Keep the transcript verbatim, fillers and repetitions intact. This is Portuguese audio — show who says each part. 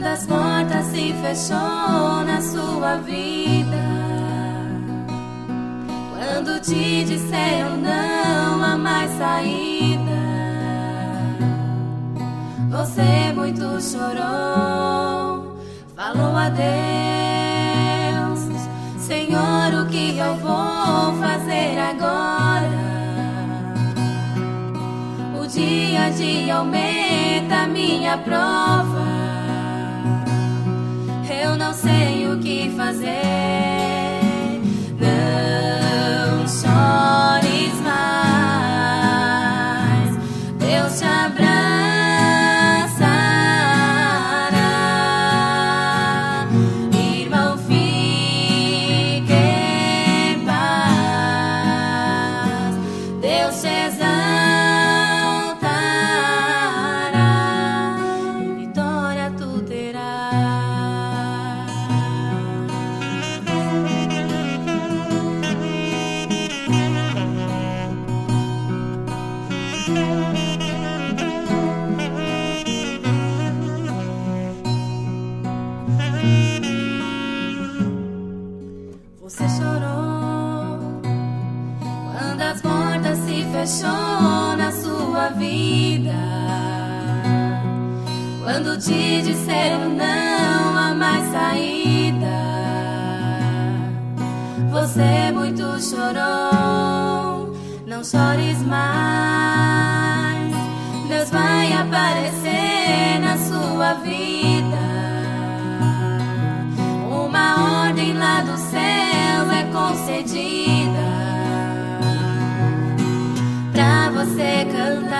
Speaker 1: as portas se fechou na sua vida, quando te disseram não há mais saída, você muito chorou, falou adeus. Senhor, o que eu vou fazer agora? O dia a dia aumenta minha prova, eu não sei o que fazer. Não chores mais, Deus te abraçará. Irmão, fique em paz, Deus te exaltará e vitória tu terás. Você chorou quando as portas se fechou na sua vida, quando te disseram não há mais saída, você muito chorou. Não chores mais, Deus vai aparecer na sua vida. Uma ordem lá do céu é concedida pra você cantar.